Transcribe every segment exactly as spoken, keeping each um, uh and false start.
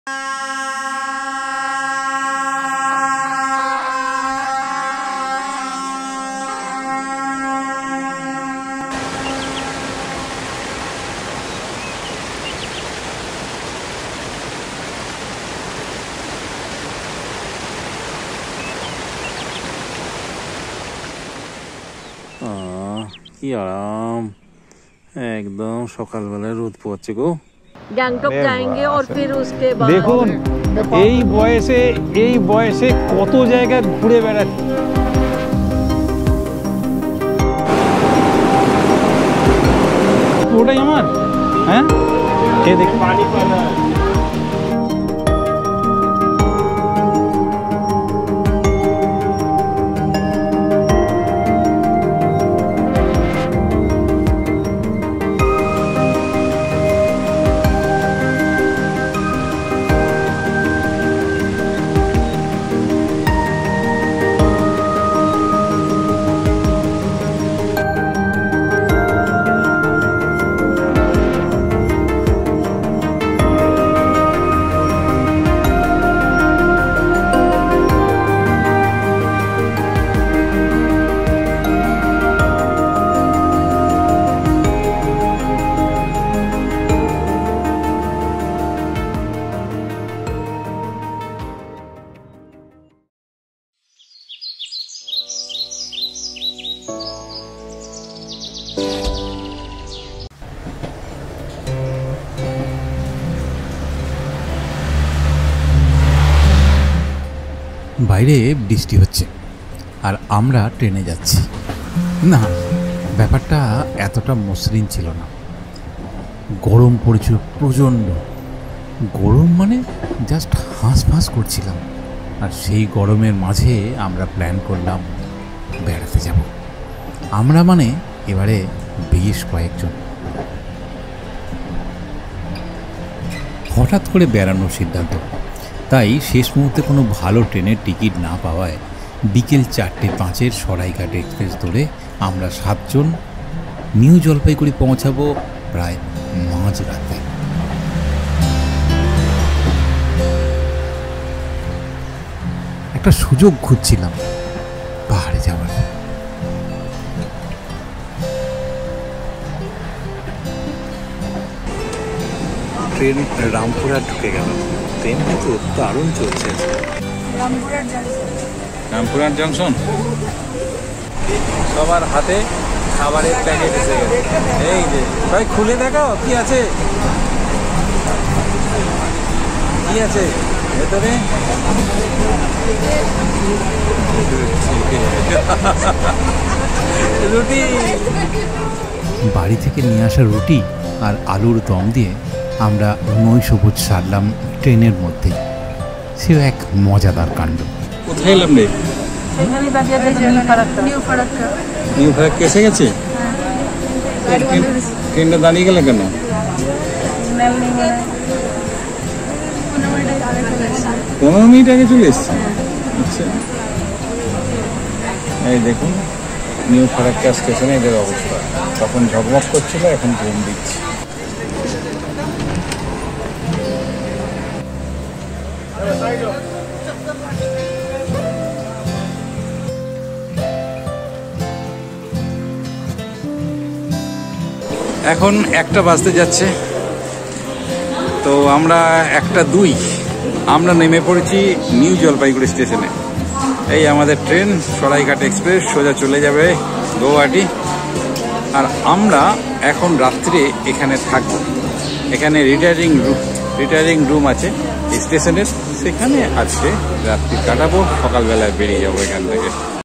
কি আরাম, একদম সকালবেলায় রোদ পড়ছে গো। গ্যাংটক যাएंगे और फिर उसके बाद দেখুন এই বয়সে এই বয়সে কত জায়গা ঘুরে বেড়াচ্ছে। ওটাই আমার, হ্যাঁ এ দেখ পানি পানা। বাইরে বৃষ্টি হচ্ছে আর আমরা ট্রেনে যাচ্ছি। না, ব্যাপারটা এতটা মসৃণ ছিল না। গরম পড়েছিল প্রচণ্ড, গরম মানে জাস্ট হাঁসফাঁস করছিলাম। আর সেই গরমের মাঝে আমরা প্ল্যান করলাম বেড়াতে যাব। আমরা মানে এবারে বেশ কয়েকজন। হঠাৎ করে বেড়ানোর সিদ্ধান্ত, তাই শেষ মুহূর্তে কোনো ভালো ট্রেনের টিকিট না পাওয়ায় বিকেল চারটে পাঁচের সরাইঘাট এক্সপ্রেস ধরে আমরা সাতজন নিউ জলপাইগুড়ি পৌঁছাবো প্রায় মাঝরাতে। একটা সুযোগ খুঁজছিলাম পাহাড়ে যাওয়ার। ট্রেন রামপুরহাট ঢুকে গেল। ট্রেন কিন্তু দারুণ চলছে। রামপুরহাট জংশন সবার হাতে খাবারের প্যাকেট এসে গেছে। এই যে ভাই খুলে দেখো কি আছে, কি আছে ভেতরে। রুটি, বাড়ি থেকে নিয়ে আসা রুটি আর আলুর দম দিয়ে আমরা নৈশভোজ সারলাম ট্রেনের মধ্যে। সে এক মজাদার কাণ্ড। কোথায় এলাম রে? নিউ ফারাক্কা এসে গেছে। ট্রেনটা দাঁড়িয়ে গেল কেন? পনেরো মিনিট আগে চলে এসছে। আচ্ছা, এই দেখুন নিউ ফারাক্কা স্টেশনে এদের অবস্থা। তখন ঝকমক করছিল, এখন ঘুম দিচ্ছে। এখন একটা বাজতে যাচ্ছে, তো আমরা একটা দুই আমরা নেমে পড়েছি নিউ জলপাইগুড়ি স্টেশনে। এই আমাদের ট্রেন সরাইঘাট এক্সপ্রেস সোজা চলে যাবে গৌহাটি। আর আমরা এখন রাত্রে এখানে থাকবো। এখানে রিটায়ারিং রুম রিটায়ারিং রুম আছে স্টেশনের, সেখানে আজকে রাত্রি কাটাবো। সকালবেলায় বেরিয়ে যাবো এখান থেকে।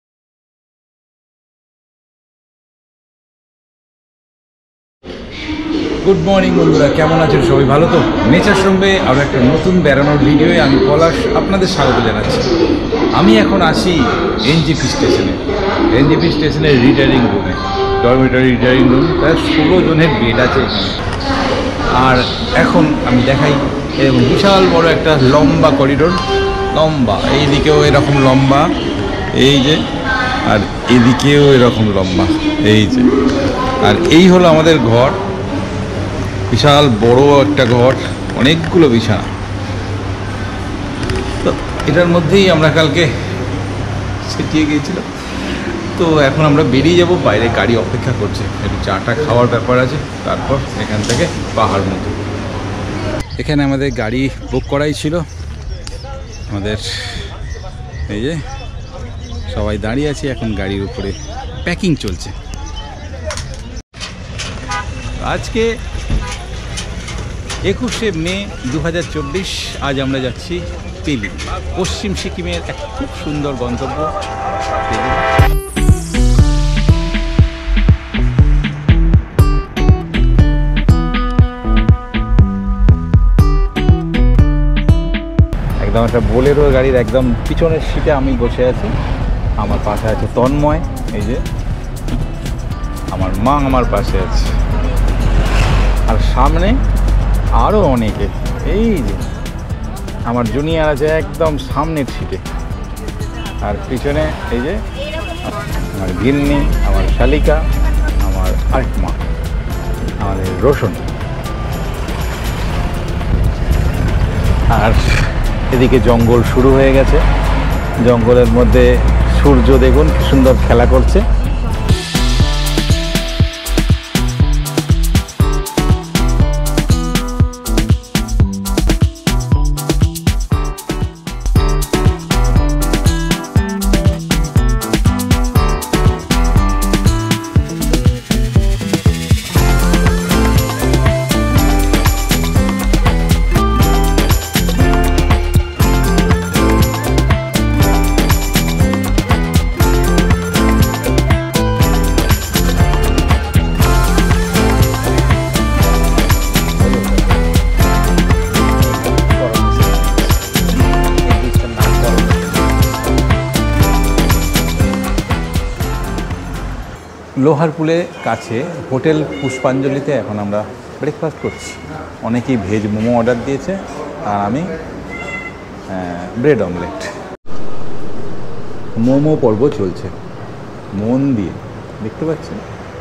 গুড মর্নিং বন্ধুরা, কেমন আছেন সবাই? ভালো তো? নেচার সঙ্গে আরও একটা নতুন বেড়ানোর ভিডিওয়ে আমি পলাশ আপনাদের স্বাগত জানাচ্ছি। আমি এখন আসি এনজিপি স্টেশনে। এনজিপি স্টেশনের রিটায়ারিং রুমে, ডরমিটরি রিটায়ারিং রুম। প্রায় ষোলো জনের বেড আছে এখানে। আর এখন আমি দেখাই এরকম বিশাল বড় একটা লম্বা করিডোর, লম্বা, এইদিকেও এরকম লম্বা, এই যে, আর এদিকেও এরকম লম্বা, এই যে। আর এই হলো আমাদের ঘর, বিশাল বড় একটা ঘর, অনেকগুলো বিছানা। এটার মধ্যেই আমরা কালকে ছিটিয়ে গিয়েছিলাম। তো এখন আমরা বেরিয়ে যাব, বাইরে গাড়ি অপেক্ষা করছে, একটু চাটা খাওয়ার ব্যাপার আছে, তারপর এখান থেকে পাহাড় মতো। এখানে আমাদের গাড়ি বুক করাই ছিল, আমাদের এই যে সবাই দাঁড়িয়ে আছে, এখন গাড়ির উপরে প্যাকিং চলছে। আজকে একুশে মে দু হাজার চব্বিশ, আজ আমরা যাচ্ছি পেলিং, পশ্চিম সিকিমের এক খুব সুন্দর গন্তব্য পেলিং। একদম একটা বোলেরো গাড়ির একদম পিছনের সিটে আমি বসে আছি, আমার পাশে আছে তন্ময়, এই যে আমার মা আমার পাশে আছে, আর সামনে আরও অনেকে, এই যে আমার জুনিয়র আছে একদম সামনের সিটে, আর পিছনে এই যে আমার গিন্নি, আমার শালিকা, আমার আরেক মা আমাদের রোশন, আর এদিকে জঙ্গল শুরু হয়ে গেছে, জঙ্গলের মধ্যে সূর্য দেখুন কি সুন্দর খেলা করছে। লোহারপুলের কাছে হোটেল পুষ্পাঞ্জলিতে এখন আমরা ব্রেকফাস্ট করছি। অনেকেই ভেজ মোমো অর্ডার দিয়েছে, আর আমি ব্রেড অমলেট। মোমো পর্ব চলছে, মন দিয়ে দেখতে পাচ্ছেন,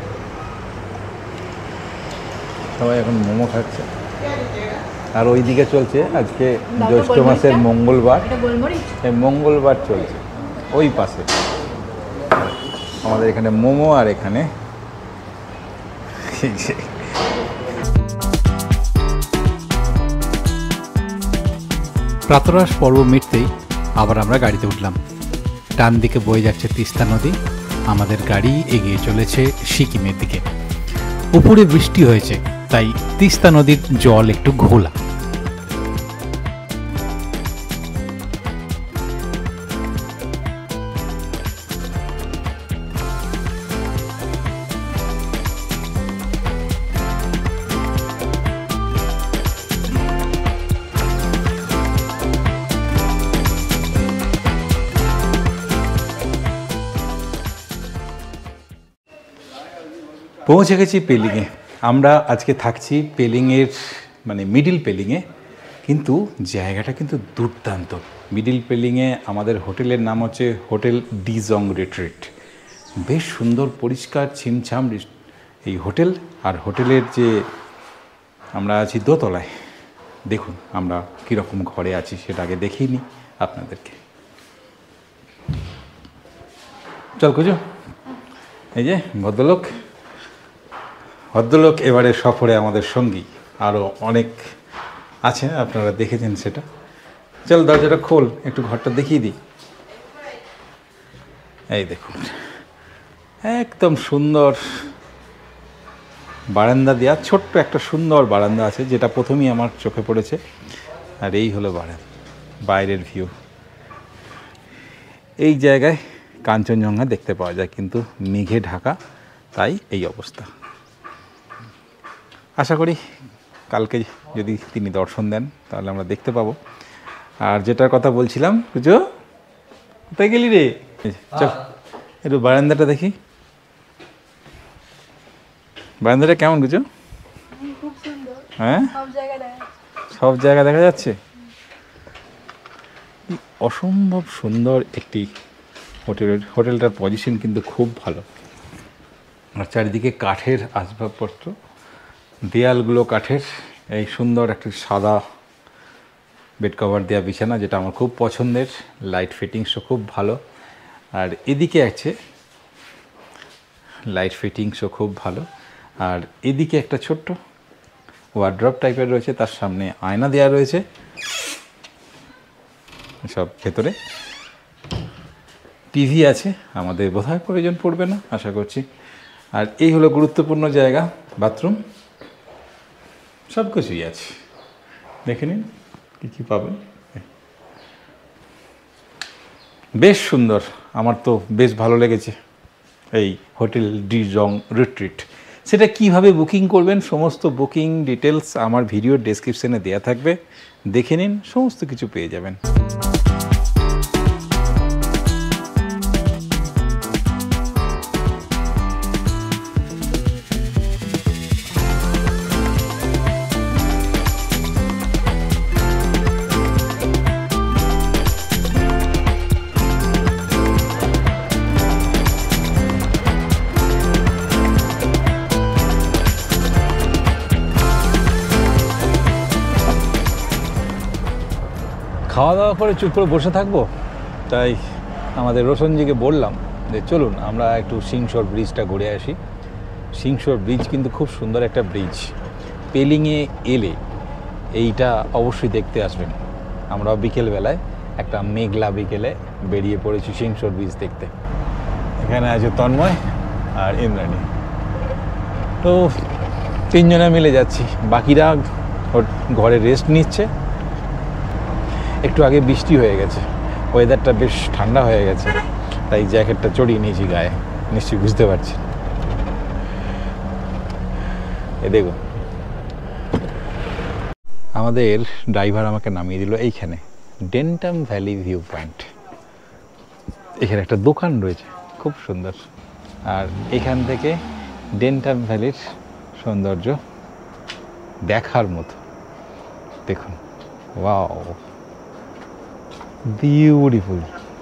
সবাই এখন মোমো খাচ্ছে। আর ওই দিকে চলছে আজকে জ্যৈষ্ঠ মাসের মঙ্গলবার, এই মঙ্গলবার চলছে ওই পাশে আমাদের এখানে মোমো, আর এখানে প্রাতরাশ পর্ব মিটতেই আবার আমরা গাড়িতে উঠলাম। ডান দিকে বয়ে যাচ্ছে তিস্তা নদী, আমাদের গাড়ি এগিয়ে চলেছে সিকিমের দিকে। উপরে বৃষ্টি হয়েছে, তাই তিস্তা নদীর জল একটু ঘোলা। পৌঁছে গেছি পেলিংয়ে। আমরা আজকে থাকছি পেলিংয়ের মানে মিডিল পেলিংয়ে, কিন্তু জায়গাটা কিন্তু দুর্দান্ত। মিডিল পেলিংয়ে আমাদের হোটেলের নাম হচ্ছে হোটেল ডিজং রিট্রিট। বেশ সুন্দর পরিষ্কার ছিমছাম এই হোটেল, আর হোটেলের যে আমরা আছি দোতলায়, দেখুন আমরা কীরকম ঘরে আছি সেটা আগে দেখিয়ে নিই আপনাদেরকে। চল কুজো, এই যে ভদ্রলোক ভদ্রলোক এবারে সফরে আমাদের সঙ্গী, আরও অনেক আছে, আপনারা দেখেছেন সেটা। চল দরজাটা খোল, একটু ঘরটা দেখিয়ে দিই। এই দেখুন একদম সুন্দর বারান্দা দেওয়া, ছোট্ট একটা সুন্দর বারান্দা আছে, যেটা প্রথমেই আমার চোখে পড়েছে। আর এই হলো বারান্দা, বাইরের ভিউ। এই জায়গায় কাঞ্চনজঙ্ঘা দেখতে পাওয়া যায়, কিন্তু মেঘে ঢাকা, তাই এই অবস্থা। আশা করি কালকে যদি তিনি দর্শন দেন তাহলে আমরা দেখতে পাবো। আর যেটার কথা বলছিলাম, বুঝো কোথায় গেলি রে? চল একটু বারান্দাটা দেখি। বারান্দাটা কেমন বুঝো? হ্যাঁ, সব জায়গা দেখা যাচ্ছে। অসম্ভব সুন্দর একটি হোটেলের হোটেলটার পজিশন কিন্তু খুব ভালো। আর চারিদিকে কাঠের আসবাবপত্র, দেয়ালগুলো কাঠের, এই সুন্দর একটি সাদা বেড কভার দেওয়া বিছানা, যেটা আমার খুব পছন্দের। লাইট ফিটিংসও খুব ভালো। আর এদিকে আছে লাইট ফিটিংসও খুব ভালো। আর এদিকে একটা ছোট্ট ওয়ার্ড্রপ টাইপের রয়েছে, তার সামনে আয়না দেওয়া রয়েছে সব ভেতরে। টিভি আছে, আমাদের বোধহয় প্রয়োজন পড়বে না আশা করছি। আর এই হলো গুরুত্বপূর্ণ জায়গা, বাথরুম। সব কিছুই আছে, দেখে নিন কী কী পাবেন। বেশ সুন্দর, আমার তো বেশ ভালো লেগেছে এই হোটেল ডি জং রিট্রিট। সেটা কিভাবে বুকিং করবেন, সমস্ত বুকিং ডিটেলস আমার ভিডিওর ডেসক্রিপশনে দেওয়া থাকবে, দেখে নিন, সমস্ত কিছু পেয়ে যাবেন। খাওয়া দাওয়া করে চুপ করে বসে থাকবো, তাই আমাদের রোশনজিকে বললাম যে চলুন আমরা একটু সিংশোর ব্রিজটা ঘুরে আসি। সিংশোর ব্রিজ কিন্তু খুব সুন্দর একটা ব্রিজ। পেলিংয়ে এলে এইটা অবশ্যই দেখতে আসবেন। আমরা বিকেলবেলায় একটা মেঘলা বিকেলে বেরিয়ে পড়েছি সিংশোর ব্রিজ দেখতে। এখানে আছে তন্ময় আর ইন্দ্রাণী, তো তিনজনে মিলে যাচ্ছি, বাকিরা ঘরে রেস্ট নিচ্ছে। একটু আগে বৃষ্টি হয়ে গেছে, ওয়েদারটা বেশ ঠান্ডা হয়ে গেছে, তাই জ্যাকেটটা চড়িয়ে নিয়েছি গায়ে, নিশ্চয়ই বুঝতে পারছি। এ দেখো, আমাদের ড্রাইভার আমাকে নামিয়ে দিল এইখানে, ডেন্টাম ভ্যালি ভিউ পয়েন্ট। এখানে একটা দোকান রয়েছে খুব সুন্দর, আর এখান থেকে ডেন্টাম ভ্যালির সৌন্দর্য দেখার মতো। দেখুন, ওয়াও, বিউটিফুল।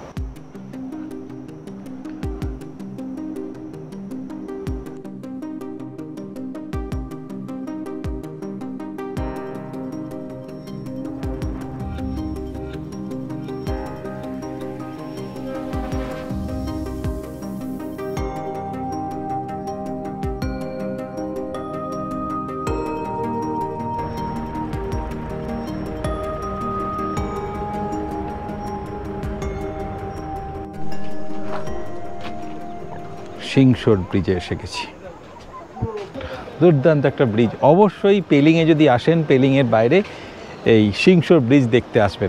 সিংশোর ব্রিজে এসে গেছি, দুর্দান্ত একটা ব্রিজ। অবশ্যই পেলিংয়ে যদি আসেন, পেলিংয়ের বাইরে এই সিংশোর ব্রিজ দেখতে আসবেন।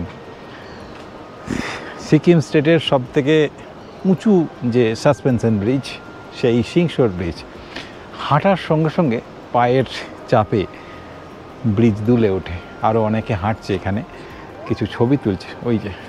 সিকিম স্টেটের সব থেকে উঁচু যে সাসপেনশন ব্রিজ, সেই সিংশোর ব্রিজ। হাঁটার সঙ্গে সঙ্গে পায়ের চাপে ব্রিজ দুলে ওঠে। আরও অনেকে হাঁটছে এখানে, কিছু ছবি তুলছে। ওই যে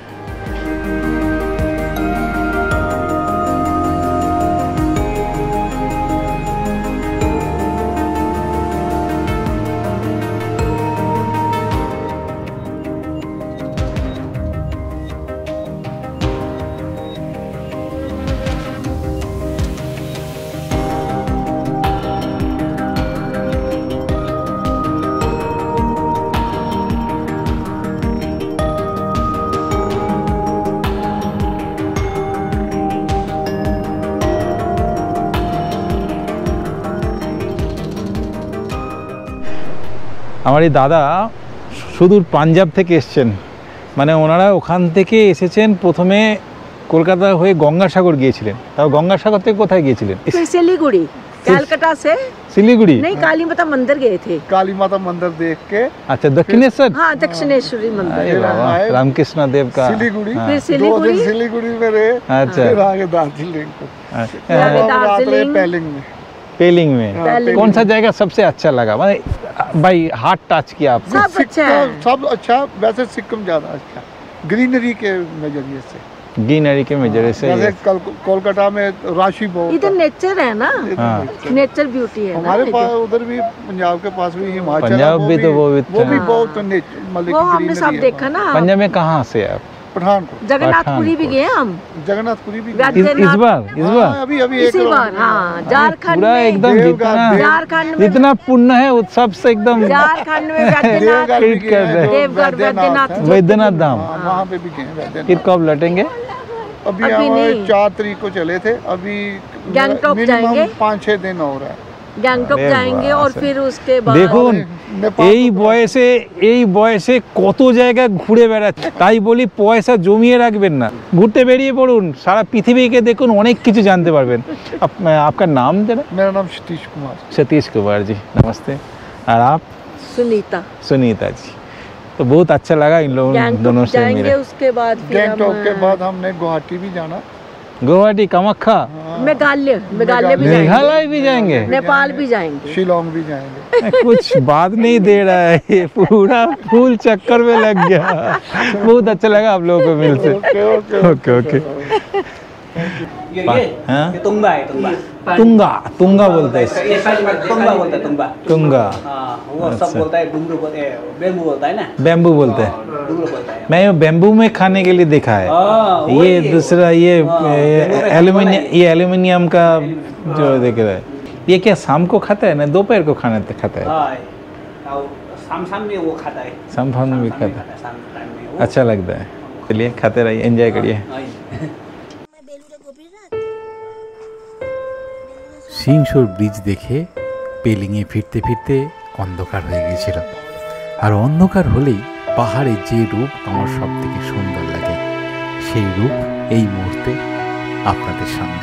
আমার এই দাদা সুদূর পাঞ্জাব থেকে এসছেন, মানে ওনারা ওখান থেকে এসেছেন। প্রথমে কলকাতা হয়ে গঙ্গাসাগর গিয়েছিলেন। তাও গঙ্গাসাগর থেকে কোথায় গিয়েছিলেন? सिलीगुड़ी, कलकत्ता से सिलीगुड़ी नहीं, काली माता मंदिर गए थे। काली माता मंदिर देख के अच्छा, दक्षिणेश्वर। हाँ, दक्षिणेश्वरी मंदिर। अरे बाबा, रामकृष्ण देव का सिलीगुड़ी, हाँ। फिर दो दिन सिलीगुड़ी, सिलीगुड़ी में रहे, अच्छा। फिर आगे दार्जिलिंग को, अच्छा। फिर हम रात रहे दार्जिलिंग। पेलिंग में। पेलिंग में पेलिंग कौन सा जगह सबसे अच्छा लगा? मतलब भाई हार्ट टच किया आपको? सब अच्छा है। सिक्किम सब अच्छा, वैसे सिक्किम ज्यादा अच्छा, ग्रीनरी के नजरिए से। ग्रीनरी के नजरिए से जैसे कल- कोलकाता में राशि बहुत इधर नेचर है ना, हाँ। नेचर ब्यूटी है ना हमारे इधर। पास उधर भी पंजाब के पास भी हिमाचल है, पंजाब भी तो वो भी वो भी हाँ। बहुत नेचर, मतलब वो कि हमने greenery सब है। देखा ना। पंजाब में कहाँ से आप? पठानकोट जगन्नाथपुरी भी गए हम। जगन्नाथपुरी भी इस, वैद्यनाथ- इस बार इस बार हाँ, अभी अभी एक इसी बार हाँ झारखंड पूरा में एकदम देवघर- जितना झारखंड में जितना पुण्य है उत्सव से एकदम झारखंड में वैद्यनाथ देवघर भी ट्रीट गए कर हैं, रहे जो हैं। देवघर वैद्यनाथ है। वैद्यनाथ धाम हाँ, वहाँ पे भी गए हैं वैद्यनाथ। फिर कब लौटेंगे? अभी अभी हम नहीं। चार तारीख को चले थे, अभी गैंगटॉक मिनिमम जाएंगे। पाँच छः दिन और है। गैंगटॉक अरे जाएंगे वाह, और सर। फिर उसके बाद দেখুন नेपाल এই तो- বয়সে এই বয়সে কত জায়গায় ঘুরে বেড়াচ্ছে, তাই বলি পয়সা জমিয়ে রাখবেন না, ঘুরতে বেরিয়ে পড়ুন, সারা পৃথিবীকে দেখুন, অনেক কিছু জানতে পারবেন। আপ- आपका नाम जरा? मेरा नाम सतीश कुमार। सतीश कुमार जी नमस्ते। और आप? सुनीता। सुनीता जी। तो बहुत अच्छा लगा इन लोगों दोनों गैंगटॉक से जाएंगे, मिले। उसके बाद फिर गैंगटॉक हम, के बाद हमने गुवाहाटी भी जाना। गुवाहाटी कामाख्या मेघालय मेघालय भी जाएंगे, मेघालय भी जाएंगे। नेपाल भी जाएंगे। शिलोंग भी जाएंगे। कुछ बात नहीं दे रहा है, ये पूरा फूल चक्कर में लग गया। बहुत अच्छा लगा आप लोगों को मिलते। Okay okay okay okay. ये पा- ये हाँ? ये तुंगा है तुंगा तुंगा तुंगा बोलते हैं इसे। ये तुंगा बोलता है तुंगा तुंगा हाँ वो सब अच्छा। बोलता है डुंगरू बोलते हैं बेम्बू बोलता है ना बैम्बू बोलते हैं। डुंगरू बोलता है मैं ये बैम्बू में खाने के लिए देखा है। हाँ, ये वही। दूसरा ये हाँ, बैम्बू में एल्यूमिनियम खाने ये एल्यूमिनियम का जो देख रहा है, ये क्या शाम को खाता है ना दोपहर को खाना खाता है? हाँ और शाम शाम में वो खाता है शाम शाम में भी शाम खाता है। शाम टाइम में वो अच्छा लगता है। चलिए खाते रहिए, एंजॉय करिए। हाँ, সিংসর ব্রিজ দেখে পেলিংয়ে ফিরতে ফিরতে অন্ধকার হয়ে গিয়েছিল। আর অন্ধকার হলেই পাহাড়ের যে রূপ আমার সব থেকে সুন্দর লাগে, সেই রূপ এই মুহূর্তে আপনাদের সামনে।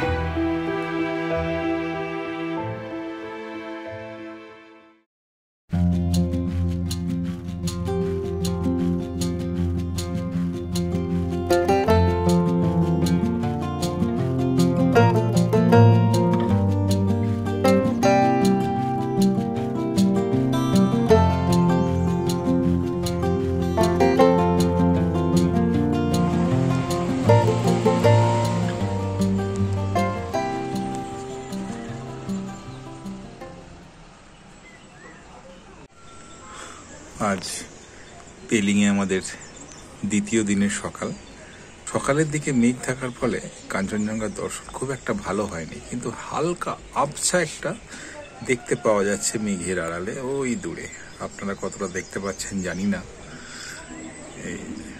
আজ পেলিংয়ে আমাদের দ্বিতীয় দিনের সকাল। সকালের দিকে মেঘ থাকার ফলে কাঞ্চনজঙ্ঘার দর্শন খুব একটা ভালো হয়নি, কিন্তু হালকা আবছা একটা দেখতে পাওয়া যাচ্ছে মেঘের আড়ালে ওই দূরে। আপনারা কতটা দেখতে পাচ্ছেন জানি না। এই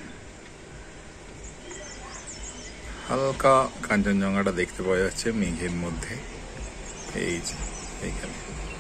হালকা কাঞ্চনজঙ্ঘাটা দেখতে পাওয়া যাচ্ছে মেঘের মধ্যে, এই যে এইখানে।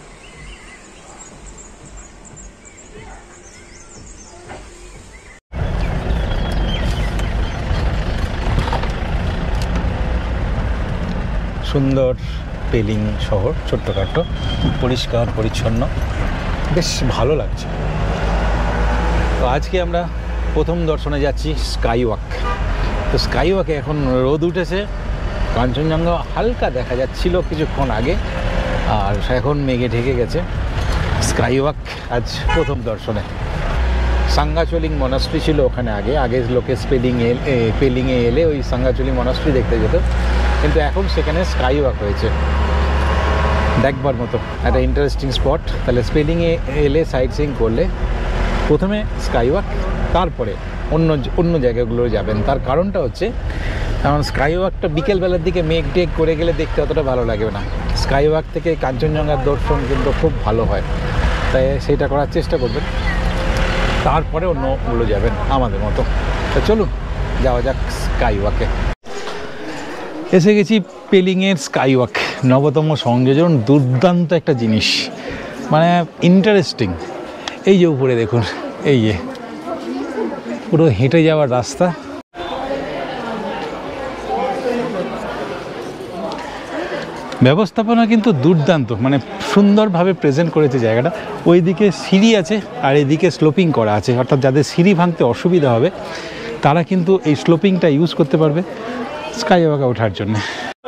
সুন্দর পেলিং শহর, ছোট্টখাটো, পরিষ্কার পরিচ্ছন্ন, বেশ ভালো লাগছে। তো আজকে আমরা প্রথম দর্শনে যাচ্ছি স্কাই ওয়াক। তো স্কাই ওয়াকে এখন রোদ উঠেছে, কাঞ্চনজঙ্ঘা হালকা দেখা যাচ্ছিল কিছুক্ষণ আগে, আর এখন মেঘে ঢেকে গেছে। স্কাই ওয়াক আজ প্রথম দর্শনে। সাঙ্গাচলিং মনাস্ট্রি ছিল ওখানে আগে, আগে লোকে স্পেলিং এ পেলিংয়ে এলে ওই সাঙ্গাচলিং মনাস্ট্রি দেখতে যেত, কিন্তু এখন সেখানে স্কাই ওয়াক হয়েছে। দেখবার মতো একটা ইন্টারেস্টিং স্পট। তাহলে স্পেলিংয়ে এলে সাইট সিইং করলে প্রথমে স্কাই ওয়াক, তারপরে অন্য অন্য জায়গাগুলো যাবেন। তার কারণটা হচ্ছে কারণ স্কাই ওয়াকটা বিকেলবেলার দিকে মেঘ টেক করে গেলে দেখতে অতটা ভালো লাগবে না। স্কাই ওয়াক থেকে কাঞ্চনজঙ্ঘার দর্শন কিন্তু খুব ভালো হয়, তাই সেইটা করার চেষ্টা করবেন, তারপরে অন্যগুলো যাবেন আমাদের মতো। তো চলুন যাওয়া যাক স্কাই ওয়াকে। এসে গেছি পেলিংয়ের স্কাই ওয়াক, নবতম সংযোজন, দুর্দান্ত একটা জিনিস, মানে ইন্টারেস্টিং। এই যে উপরে দেখুন, এই যে পুরো হেঁটে যাওয়ার রাস্তা। ব্যবস্থাপনা কিন্তু দুর্দান্ত, মানে সুন্দরভাবে প্রেজেন্ট করেছে জায়গাটা। ওইদিকে সিঁড়ি আছে আর এদিকে স্লোপিং করা আছে, অর্থাৎ যাদের সিঁড়ি ভাঙতে অসুবিধা হবে তারা কিন্তু এই স্লোপিংটা ইউজ করতে পারবে স্কাই ওয়াকে ওঠার জন্য।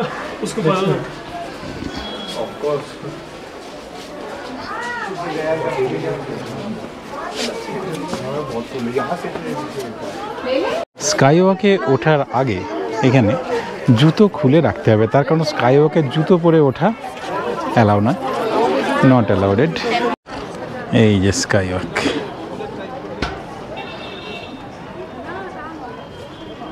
স্কাই ওয়াকে ওঠার আগে এখানে জুতো খুলে রাখতে হবে, তার কারণ স্কাই ওয়াকে জুতো পরে ওঠা অ্যালাউ নয়, নট অ্যালাউডেড। এই যে স্কাই ওয়াক,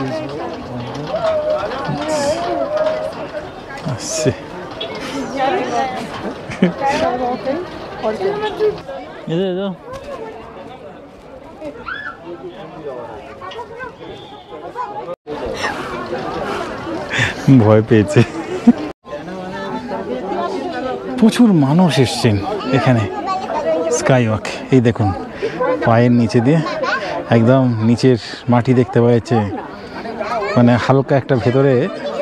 আসছে ভয় পেয়েছে। প্রচুর মানুষ এসছেন এখানে স্কাই ওয়াক। এই দেখুন পায়ের নিচে দিয়ে একদম নিচের মাটি দেখতে পাওয়া যাচ্ছে, মানে হালকা একটা ভেতরে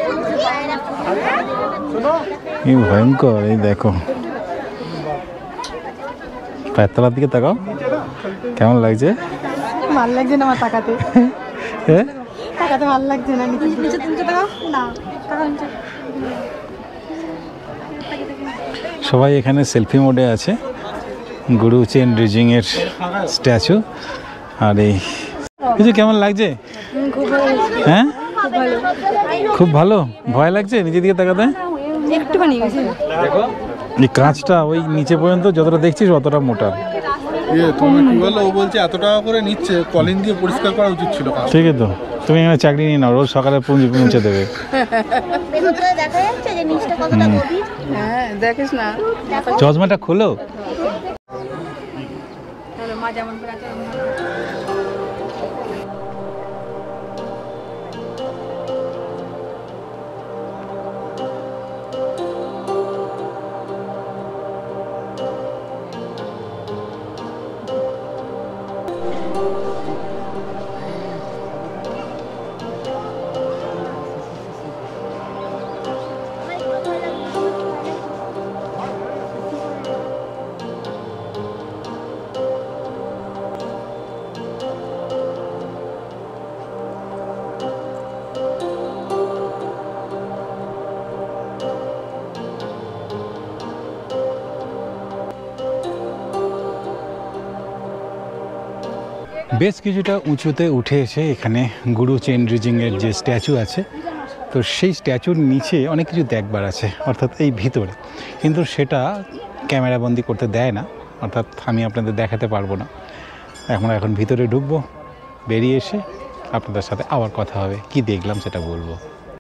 কি ভয়ঙ্কর। এই দেখো পায়ের তলার দিকে তাকাও, কেমন লাগছে? ভালো লাগছে না আমার তাকাতে, হ্যাঁ তাকাতে ভালো লাগছে না। নিচে নিচে নিচে তাকাও না, তাকাও নিচে। সবাই এখানে সেলফি মোডে আছে। গুরু চেন রিজিং এর স্ট্যাচু। আর এই কিছু কেমন লাগছে? হ্যাঁ খুব ভালো। ভয় লাগছে নিচের দিকে তাকাতে? একটুখানি দেখো এই কাঁচটা ওই নিচে পর্যন্ত যতটা দেখছিস অতটা মোটা। ইয়ে তুমি কি বললো? ও বলছে এত টাকা করে নিচ্ছে, কলিং দিয়ে পরিষ্কার করা উচিত ছিল। ঠিক আছে তো, তুমি এখানে চাকরি নিয়ে নাও, রোজ সকালে পুঁজি পৌঁছে দেবে। হ্যাঁ দেখিস না, চশমাটা খোলো। মা যেমন করে আছে বেশ কিছুটা উঁচুতে উঠে এসে এখানে গুরু চেন রিজিংয়ের যে স্ট্যাচু আছে, তো সেই স্ট্যাচুর নিচে অনেক কিছু দেখবার আছে, অর্থাৎ এই ভিতরে। কিন্তু সেটা ক্যামেরাবন্দি করতে দেয় না, অর্থাৎ আমি আপনাদের দেখাতে পারবো না। আমরা এখন ভিতরে ঢুকবো, বেরিয়ে এসে আপনাদের সাথে আবার কথা হবে, কি দেখলাম সেটা বলবো।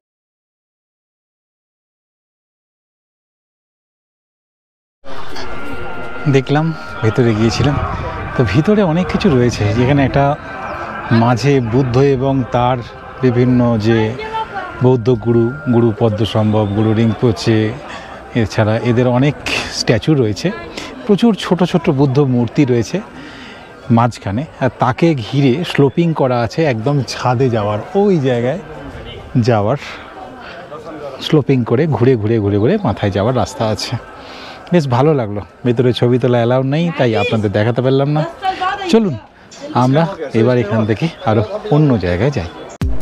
দেখলাম, ভেতরে গিয়েছিলাম, তো ভিতরে অনেক কিছু রয়েছে। যেখানে একটা মাঝে বুদ্ধ এবং তার বিভিন্ন যে বৌদ্ধ গুরু, গুরু পদ্মসম্ভব, গুরু রিংপোচে, এছাড়া এদের অনেক স্ট্যাচু রয়েছে। প্রচুর ছোট ছোট বুদ্ধ মূর্তি রয়েছে মাঝখানে, আর তাকে ঘিরে স্লোপিং করা আছে একদম ছাদে যাওয়ার, ওই জায়গায় যাওয়ার স্লোপিং করে ঘুরে ঘুরে ঘুরে ঘুরে মাথায় যাওয়ার রাস্তা আছে। বেশ ভালো লাগলো। ভেতরে ছবি তোলা অ্যালাউ নেই, তাই আপনাদের দেখাতে পারলাম না। চলুন আমরা এবার এখান থেকে আরও অন্য জায়গায় যাই।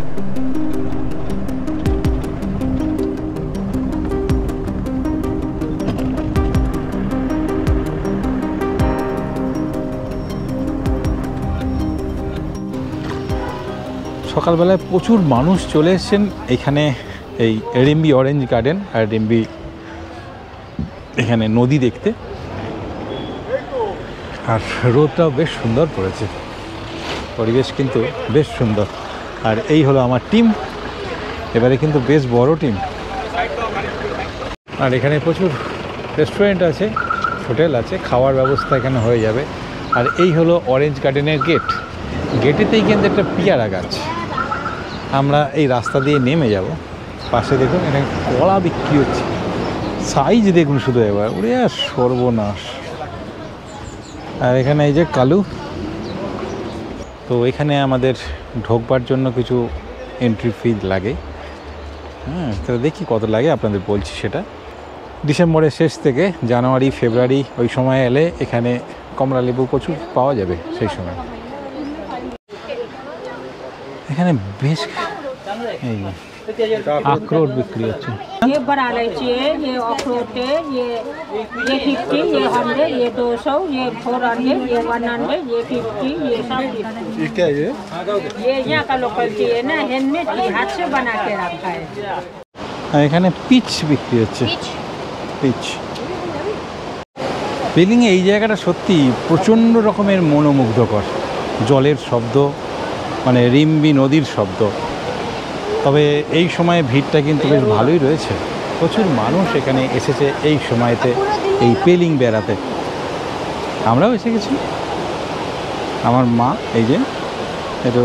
সকালবেলায় প্রচুর মানুষ চলে এসেছেন এখানে, এই রিম্বি অরেঞ্জ গার্ডেন আর রিম্বি এখানে নদী দেখতে। আর রোদটাও বেশ সুন্দর পড়েছে, পরিবেশ কিন্তু বেশ সুন্দর। আর এই হলো আমার টিম, এবারে কিন্তু বেশ বড় টিম। আর এখানে প্রচুর রেস্টুরেন্ট আছে, হোটেল আছে, খাওয়ার ব্যবস্থা এখানে হয়ে যাবে। আর এই হলো অরেঞ্জ গার্ডেনের গেট। গেটেতেই কিন্তু একটা পেয়ারা গাছ। আমরা এই রাস্তা দিয়ে নেমে যাব। পাশে দেখুন এখানে কলা বিক্রি হচ্ছে, সাইজ দেখুন শুধু এবার, ওরে আর সর্বনাশ। আর এখানে এই যে কালু, তো এখানে আমাদের ঢোকবার জন্য কিছু এন্ট্রি ফি লাগে। হ্যাঁ, তো দেখি কত লাগে আপনাদের বলছি সেটা। ডিসেম্বরের শেষ থেকে জানুয়ারি ফেব্রুয়ারি ওই সময় এলে এখানে কমলা লেবু প্রচুর পাওয়া যাবে সেই সময়। এখানে বেশ এই अखरोट बिक्री अच्छे। ये बड़ा इलायची है, ये अखरोट है, ये ये फिफ्टी, ये हंड्रेड, ये दो सौ, ये फोर हंड्रेड, ये वन हंड्रेड, ये फिफ्टी, ये सब। ये क्या है? ये यहाँ का लोकल है ना, हैंडमेड, हाथ से बना के रखा है। এখানে পিচ বিক্রি হচ্ছে, পিচ। বিলিংয়ে এই জায়গাটা সত্যি প্রচণ্ড রকমের মনোমুগ্ধকর। জলের শব্দ, মানে রিম্বি নদীর শব্দ, তবে এই সময়ে ভিড়টা কিন্তু বেশ ভালোই রয়েছে, প্রচুর মানুষ এখানে এসেছে এই সময়তে এই পেলিং বেড়াতে। আমরাও এসে গেছি, আমার মা এই যে একটু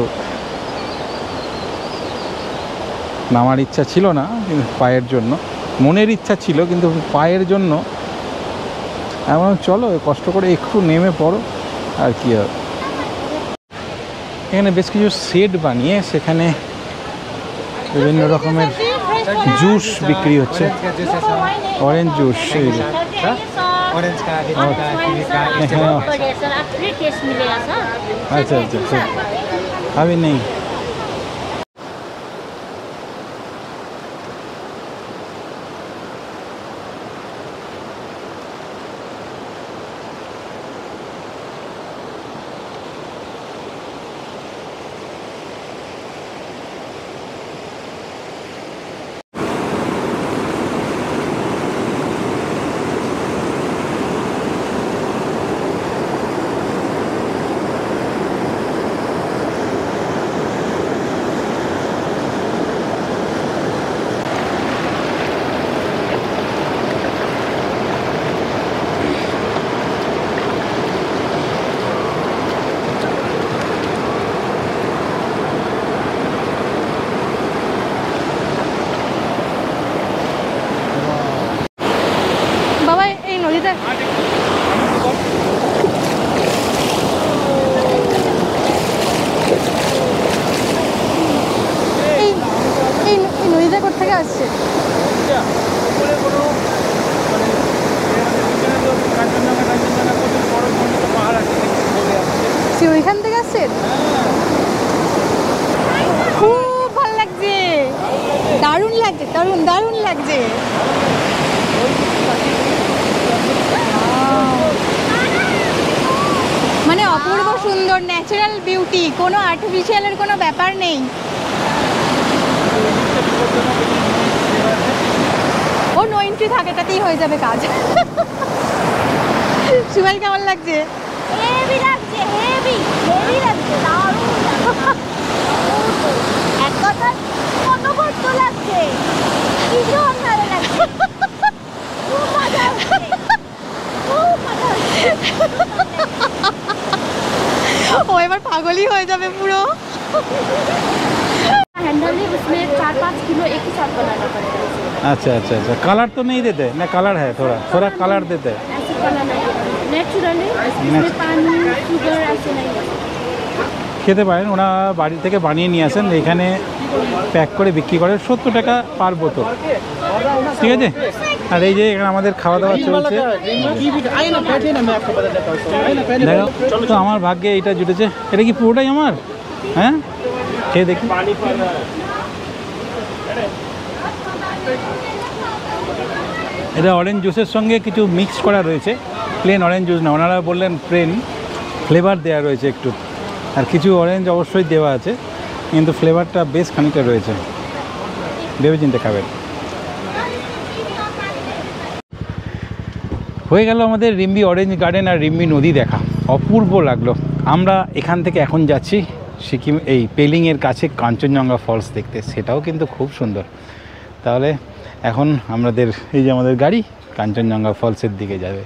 নামার ইচ্ছা ছিল না কিন্তু পায়ের জন্য, মনের ইচ্ছা ছিল কিন্তু পায়ের জন্য এমন চলো কষ্ট করে একটু নেমে পড়ো আর কি আর। এখানে বেশ কিছু সেট বানিয়ে সেখানে বিভিন্ন রকমের জুস বিক্রি হচ্ছে, অরেঞ্জ জুস। আচ্ছা আচ্ছা আচ্ছা আমি নেই। ওইখান থেকে আসছেন? খুব ভালো লাগছে, দারুণ লাগছে, দারুণ দারুণ লাগছে। মানে অপূর্ব সুন্দর ন্যাচারাল বিউটি, কোনো আর্টিফিশিয়ালের কোনো ব্যাপার নেই। ও নো এন্ট্রি থাকে, তাতেই হয়ে যাবে কাজ। সুমাইল কেমন লাগছে? হেভি লাগছে, হেভি হেভি লাগছে, দারুণ এক কথা কত কষ্ট লাগছে, ভীষণ ভালো লাগছে, খুব মজা হচ্ছে, খুব মজা হচ্ছে। ও এবার পাগলই হয়ে যাবে পুরো। हैंडल है उसमें चार पाँच किलो एक ही साथ बनाना पड़ता है। अच्छा अच्छा अच्छा कलर तो नहीं देते ना? कलर है थोड़ा थोड़ा कलर देते हैं। ऐसे कलर नहीं नेचुरली, इसमें पानी शुगर ऐसे नहीं है। খেতে পারেন, ওরা বাড়ি থেকে বানিয়ে নিয়ে আসেন, এখানে প্যাক করে বিক্রি করে সত্তর টাকা পার বোতল, ঠিক আছে। আর এই যে এখানে আমাদের খাওয়া দাওয়া চলছে, দেখো তো আমার ভাগ্যে এইটা জুটেছে। এটা কি পুরোটাই আমার? হ্যাঁ খেয়ে দেখি। এটা অরেঞ্জ জুসের সঙ্গে কিছু মিক্স করা রয়েছে, প্লেন অরেঞ্জ জুস না, ওনারা বললেন প্লেন ফ্লেভার দেওয়া রয়েছে একটু, আর কিছু অরেঞ্জ অবশ্যই দেওয়া আছে, কিন্তু ফ্লেভারটা বেশ খানিকটা রয়েছে, ভেবে চিন্তে খাবেন। হয়ে গেল আমাদের রিম্বি অরেঞ্জ গার্ডেন আর রিম্বি নদী দেখা, অপূর্ব লাগলো। আমরা এখান থেকে এখন যাচ্ছি সিকিম এই পেলিংয়ের কাছে কাঞ্চনজঙ্ঘা ফলস দেখতে, সেটাও কিন্তু খুব সুন্দর। তাহলে এখন আমাদের এই যে আমাদের গাড়ি কাঞ্চনজঙ্ঘা ফলসের দিকে যাবে।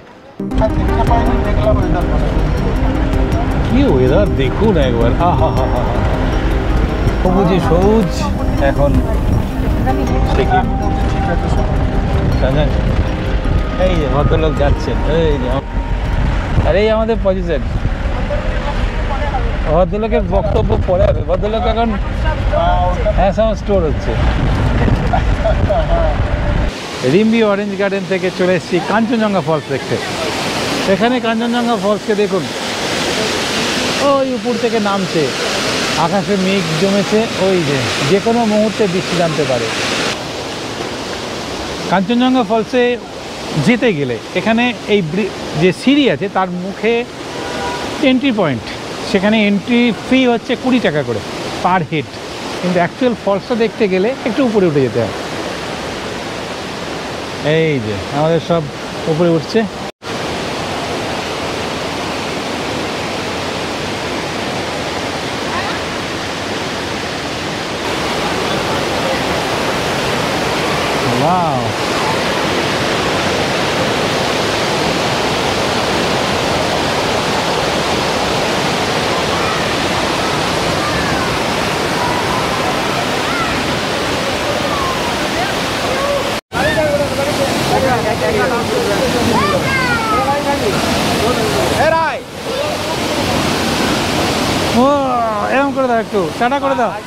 কি ওয়েদার দেখুন একবার, আহা হা হা, সবুজে সবুজ এখন সিকিম। এই যে ভদ্রলোক যাচ্ছেন, এই যে আর এই আমাদের পজিশন। ভদ্রলোকের বক্তব্য পরে হবে, ভদ্রলোক এখন অ্যাসাম স্টোর হচ্ছে। রিম্বি অরেঞ্জ গার্ডেন থেকে চলে এসেছি কাঞ্চনজঙ্ঘা ফলস দেখতে। এখানে কাঞ্চনজঙ্ঘা ফলসকে দেখুন, ওই উপর থেকে নামছে, আকাশে মেঘ জমেছে, ওই যে যে কোনো মুহূর্তে বৃষ্টি নামতে পারে। কাঞ্চনজঙ্ঘা ফলসে যেতে গেলে এখানে এই যে সিঁড়ি আছে তার মুখে এন্ট্রি পয়েন্ট, সেখানে এন্ট্রি ফি হচ্ছে কুড়ি টাকা করে পার হেড, কিন্তু অ্যাকচুয়াল ফলসটা দেখতে গেলে একটু উপরে উঠে যেতে হয়। এই যে আমাদের সব উপরে উঠছে। করে দাও, একটু টাটা করে দাও।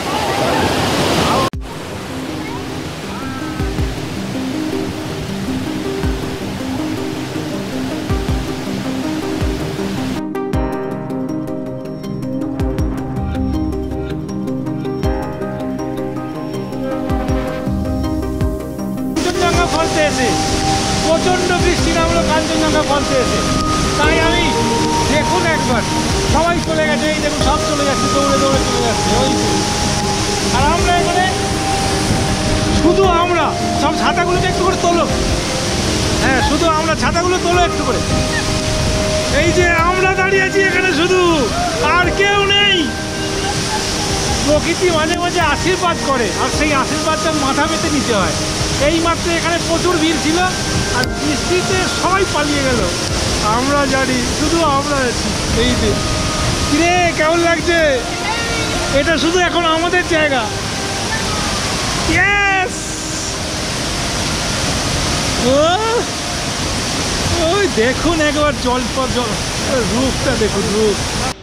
কাঞ্চনজঙ্ঘা ফলসে এসে প্রচণ্ড বৃষ্টি নামলো কাঞ্চনজঙ্ঘা ফলসে এসে, তাই আমি দেখুন একবার সবাই চলে গেছে, এই দেখুন সব চলে যাচ্ছে, দৌড়ে দৌড়ে চলে যাচ্ছে ওই। আর আমরা এখানে শুধু আমরা সব ছাতাগুলোকে একটু করে তোলো, হ্যাঁ শুধু আমরা ছাতাগুলো তোলো একটু করে। এই যে আমরা দাঁড়িয়ে আছি এখানে শুধু, আর কেউ নেই। প্রকৃতি মাঝে মাঝে আশীর্বাদ করে, আর সেই আশীর্বাদটা মাথা পেতে নিতে হয়। এই মাত্র এখানে প্রচুর ভিড় ছিল, আর বৃষ্টিতে সবাই পালিয়ে গেল, আমরা জানি শুধু আমরা আছি। এই যে কিরে কেমন লাগছে? এটা শুধু এখন আমাদের জায়গা। ইয়েস, ওই দেখুন একবার জল পর জল, রূপটা দেখুন রূপ।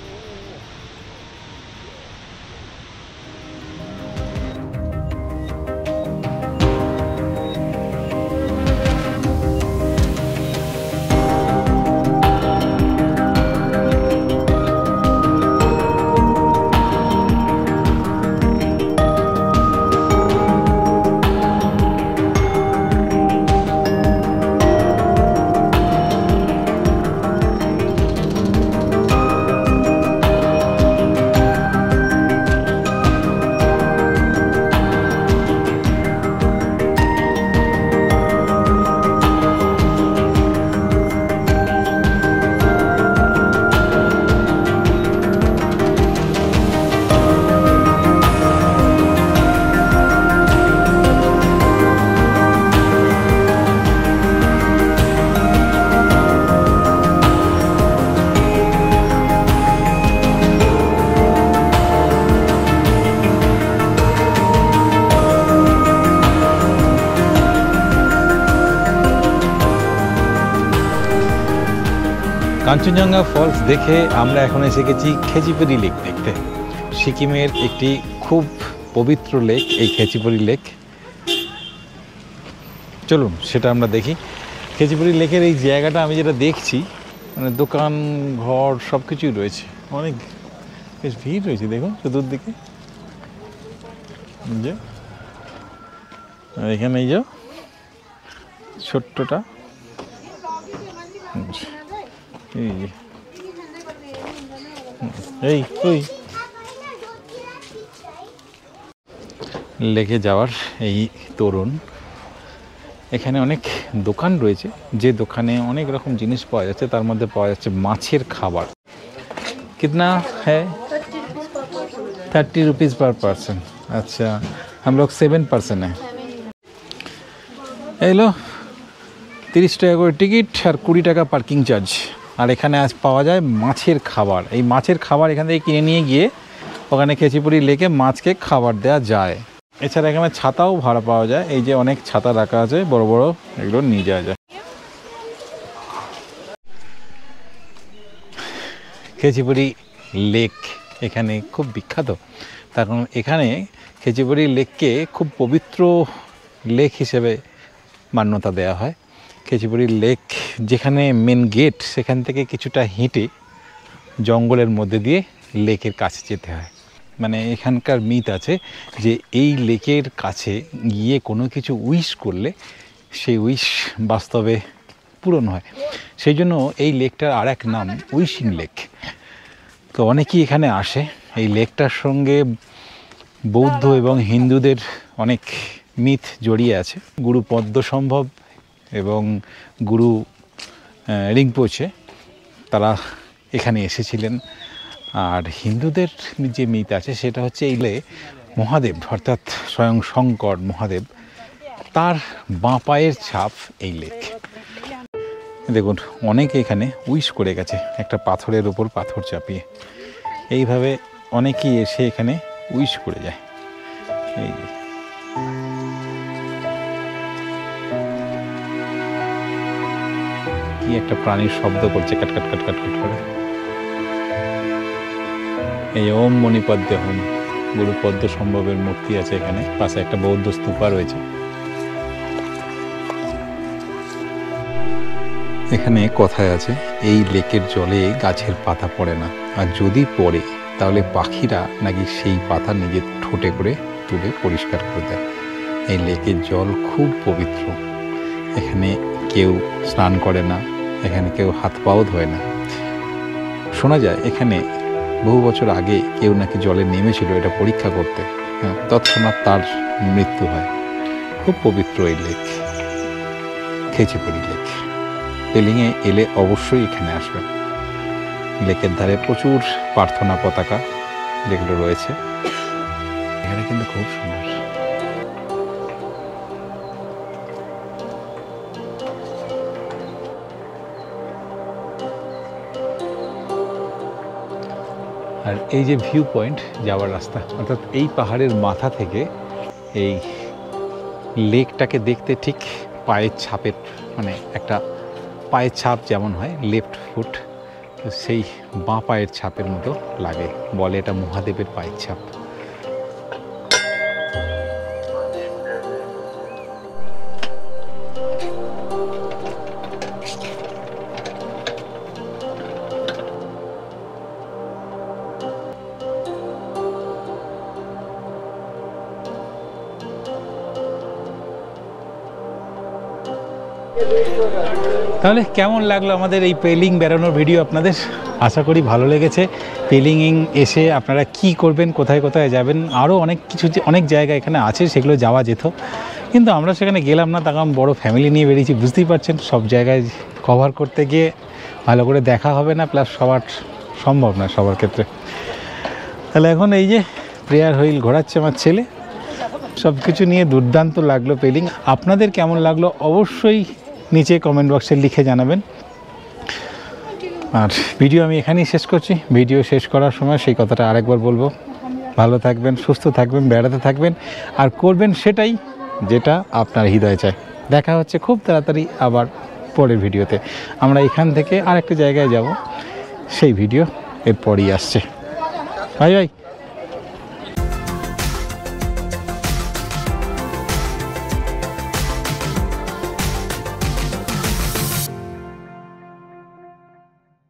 কাঞ্চনজঙ্ঘা ফলস দেখে আমরা এখন এসে গেছি খেচিপুরি লেক দেখতে। সিকিমের একটি খুব পবিত্র লেক এই খেচিপুরি লেক, চলুন সেটা আমরা দেখি। খেচিপুরি লেকের এই জায়গাটা আমি যেটা দেখছি, মানে দোকান ঘর সব কিছুই রয়েছে, অনেক বেশ ভিড় রয়েছে দেখুন চতুর্দিকে। যে আর এখানে এই যে ছোট্টটা, এই যে এই ওই লেকে যাওয়ার এই তরুণ। এখানে অনেক দোকান রয়েছে, যে দোকানে অনেক রকম জিনিস পাওয়া যাচ্ছে, তার মধ্যে পাওয়া যাচ্ছে মাছের খাবার। कितना है? Thirty rupees per person. अच्छा, हम लोग सेवन पर्सन है। এই লো তিরিশ টাকা করে টিকিট আর কুড়ি টাকা পার্কিং চার্জ। আর এখানে আজ পাওয়া যায় মাছের খাবার। এই মাছের খাবার এখান থেকে কিনে নিয়ে গিয়ে ওখানে খেচিপুরি লেকে মাছকে খাবার দেওয়া যায়। এছাড়া এখানে ছাতাও ভাড়া পাওয়া যায়, এই যে অনেক ছাতা রাখা আছে বড় বড়, এগুলো নিয়ে যাওয়া যায়। খেচিপুরি লেক এখানে খুব বিখ্যাত, তার কারণ এখানে খেচিপুরি লেককে খুব পবিত্র লেক হিসেবে মান্যতা দেওয়া হয়। খেচিপুরি লেক যেখানে মেন গেট, সেখান থেকে কিছুটা হেঁটে জঙ্গলের মধ্যে দিয়ে লেকের কাছে যেতে হয়। মানে এখানকার মিথ আছে যে এই লেকের কাছে গিয়ে কোনো কিছু উইশ করলে সেই উইশ বাস্তবে পূরণ হয়। সেই জন্য এই লেকটার আর এক নাম উইশিং লেক। তো অনেকেই এখানে আসে। এই লেকটার সঙ্গে বৌদ্ধ এবং হিন্দুদের অনেক মিথ জড়িয়ে আছে। গুরু পদ্মসম্ভব এবং গুরু রিংপোচে তারা এখানে এসেছিলেন। আর হিন্দুদের যে মিথ আছে সেটা হচ্ছে এই লে মহাদেব, অর্থাৎ স্বয়ং শঙ্কর মহাদেব, তার বাঁ পায়ের ছাপ এই লেক। দেখুন অনেকে এখানে উইশ করে গেছে একটা পাথরের ওপর পাথর চাপিয়ে। এইভাবে অনেকেই এসে এখানে উইশ করে যায়। এই কি একটা প্রাণীর শব্দ করছে কাট কাট কাট কাট কাট করে। এই ওম মণিপদ্মে হোম গুরু পদ্ম সম্ভবের মূর্তি আছে এখানে, পাশে একটা বৌদ্ধ স্তূপা রয়েছে। এখানে কথায় আছে এই লেকের জলে গাছের পাতা পড়ে না, আর যদি পড়ে তাহলে পাখিরা নাকি সেই পাতা নিজের ঠোঁটে করে তুলে পরিষ্কার করে দেয়। এই লেকের জল খুব পবিত্র, এখানে কেউ স্নান করে না, এখানে কেউ হাত পাও ধোয় না। শোনা যায় এখানে বহু বছর আগে কেউ নাকি জলে নেমেছিল এটা পরীক্ষা করতে, হ্যাঁ, তৎক্ষণাৎ তার মৃত্যু হয়। খুব পবিত্র এই লেক, খেচিপুরি লেক। পেলিংয়ে এলে অবশ্যই এখানে আসবেন। লেকের ধারে প্রচুর প্রার্থনা পতাকা যেগুলো রয়েছে, এখানে কিন্তু খুব সুন্দর। আর এই যে ভিউ পয়েন্ট যাওয়ার রাস্তা, অর্থাৎ এই পাহাড়ের মাথা থেকে এই লেকটাকে দেখতে ঠিক পায়ের ছাপের মানে একটা পায়ের ছাপ যেমন হয় লেফট ফুট, সেই বাঁ পায়ের ছাপের মতো লাগে, বলে এটা মহাদেবের পায়ের ছাপ। তাহলে কেমন লাগলো আমাদের এই পেলিং বেড়ানোর ভিডিও আপনাদের? আশা করি ভালো লেগেছে। পেলিং এসে আপনারা কি করবেন, কোথায় কোথায় যাবেন, আরও অনেক কিছু অনেক জায়গা এখানে আছে সেগুলো যাওয়া যেত, কিন্তু আমরা সেখানে গেলাম না, তখন বড় ফ্যামিলি নিয়ে বেরিয়েছি, বুঝতেই পারছেন সব জায়গায় কভার করতে গিয়ে ভালো করে দেখা হবে না, প্লাস সবার সম্ভব না সবার ক্ষেত্রে। তাহলে এখন এই যে প্রেয়ার হুইল ঘোরাচ্ছে আমার ছেলে, সব কিছু নিয়ে দুর্দান্ত লাগলো পেলিং। আপনাদের কেমন লাগলো অবশ্যই নিচে কমেন্ট বক্সে লিখে জানাবেন। আর ভিডিও আমি এখানেই শেষ করছি। ভিডিও শেষ করার সময় সেই কথাটা আরেকবার বলবো, ভালো থাকবেন, সুস্থ থাকবেন, বেড়াতে থাকবেন, আর করবেন সেটাই যেটা আপনার হৃদয় চায়। দেখা হচ্ছে খুব তাড়াতাড়ি আবার পরের ভিডিওতে। আমরা এখান থেকে আরেকটা জায়গায় যাব, সেই ভিডিও এরপরই আসছে। Bye by.